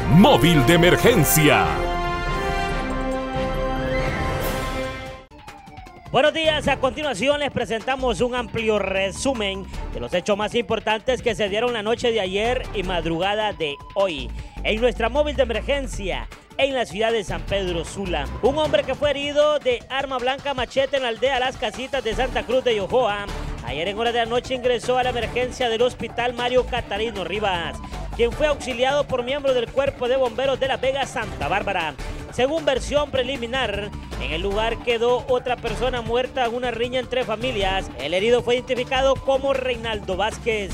Móvil de emergencia. Buenos días, a continuación les presentamos un amplio resumen de los hechos más importantes que se dieron la noche de ayer y madrugada de hoy en nuestra móvil de emergencia en la ciudad de San Pedro Sula. Un hombre que fue herido de arma blanca machete en la aldea Las Casitas de Santa Cruz de Yojoa, ayer en horas de la noche ingresó a la emergencia del hospital Mario Catarino Rivas, quien fue auxiliado por miembros del Cuerpo de Bomberos de La Vega, Santa Bárbara. Según versión preliminar, en el lugar quedó otra persona muerta en una riña entre familias. El herido fue identificado como Reinaldo Vázquez.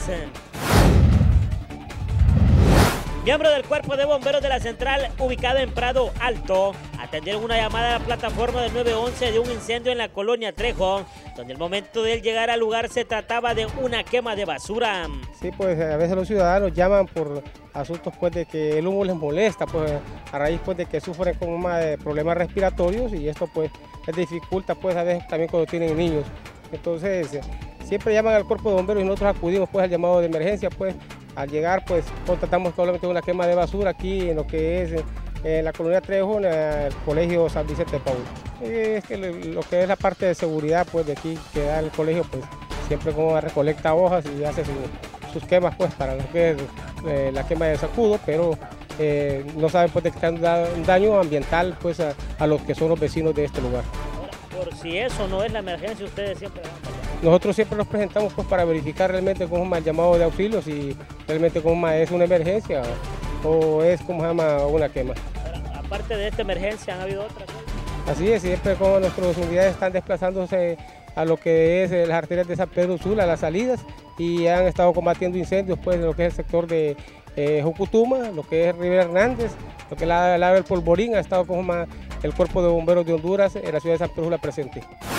Miembros del Cuerpo de Bomberos de la central ubicada en Prado Alto atendieron una llamada a la plataforma del 911 de un incendio en la colonia Trejo, donde al momento de él llegar al lugar se trataba de una quema de basura. Sí, pues a veces los ciudadanos llaman por asuntos pues de que el humo les molesta, pues a raíz pues de que sufren como más de problemas respiratorios, y esto pues les dificulta pues a veces también cuando tienen niños. Entonces siempre llaman al Cuerpo de Bomberos y nosotros acudimos pues al llamado de emergencia. Pues al llegar pues constatamos probablemente una quema de basura aquí en lo que es la colonia Trejo, en el colegio San Vicente de Paúl. Es que lo que es la parte de seguridad pues de aquí que da el colegio, pues siempre como recolecta hojas y hace sus quemas pues para lo que es la quema de sacudo, pero no saben pues de que están dando un daño ambiental pues a los que son los vecinos de este lugar. Ahora, por si eso no es la emergencia, ustedes siempre van para allá. Nosotros siempre nos presentamos pues para verificar realmente cómo se llama el llamado de auxilio, si realmente cómo es una emergencia o es como se llama una quema. Ahora, aparte de esta emergencia, ¿han habido otras? Así es, siempre como nuestras unidades están desplazándose a lo que es las arterias de San Pedro Sula, las salidas, y han estado combatiendo incendios pues en lo que es el sector de Jucutuma, lo que es Rivera Hernández, lo que es la del Polvorín. Ha estado como el Cuerpo de Bomberos de Honduras en la ciudad de San Pedro Sula presente.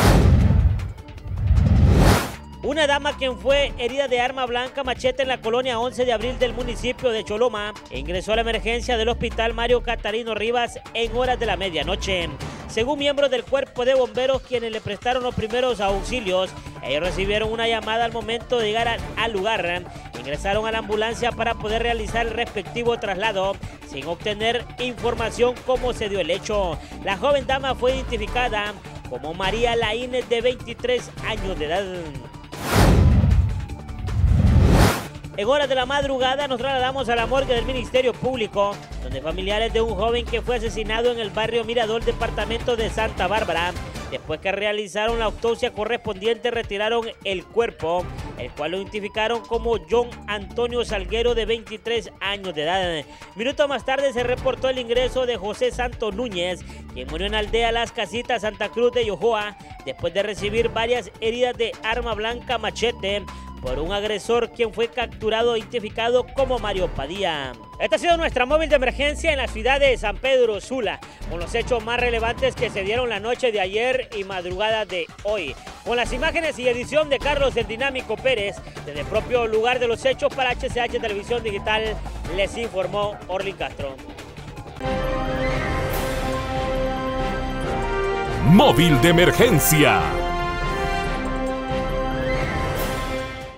Una dama quien fue herida de arma blanca machete en la colonia 11 de abril del municipio de Choloma ingresó a la emergencia del hospital Mario Catarino Rivas en horas de la medianoche. Según miembros del Cuerpo de Bomberos quienes le prestaron los primeros auxilios, ellos recibieron una llamada al momento de llegar al lugar. Ingresaron a la ambulancia para poder realizar el respectivo traslado sin obtener información cómo se dio el hecho. La joven dama fue identificada como María Laínez, de 23 años de edad. En horas de la madrugada nos trasladamos a la morgue del Ministerio Público, donde familiares de un joven que fue asesinado en el barrio Mirador, departamento de Santa Bárbara, después que realizaron la autopsia correspondiente, retiraron el cuerpo, el cual lo identificaron como John Antonio Salguero, de 23 años de edad. Minutos más tarde se reportó el ingreso de José Santos Núñez, quien murió en la aldea Las Casitas, Santa Cruz de Yojoa, después de recibir varias heridas de arma blanca machete por un agresor quien fue capturado e identificado como Mario Padilla. Esta ha sido nuestra móvil de emergencia en la ciudad de San Pedro Sula, con los hechos más relevantes que se dieron la noche de ayer y madrugada de hoy. Con las imágenes y edición de Carlos el Dinámico Pérez, desde el propio lugar de los hechos para HCH Televisión Digital, les informó Orly Castro. Móvil de emergencia.